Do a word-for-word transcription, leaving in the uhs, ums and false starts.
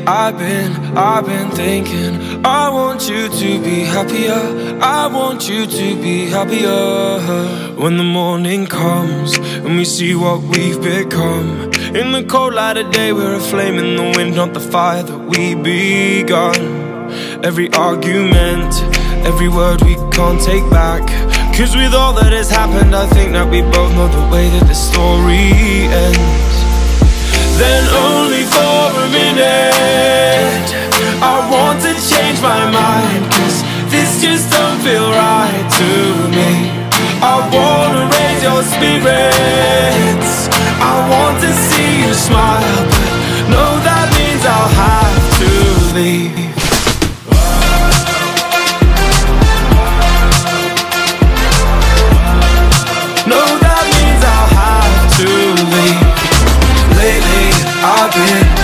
I've been, I've been thinking, I want you to be happier, I want you to be happier. When the morning comes and we see what we've become, in the cold light of day we're a flame in the wind, not the fire that we begun. Every argument, every word we can't take back, 'cause with all that has happened I think that we both know the way that the story ends. Then only for a minute I want to change my mind, 'cause this just don't feel right to me. I wanna raise your spirits, I want to see you smile, but no, that means I'll have to leave. No, that means I'll have to leave. Lately I've been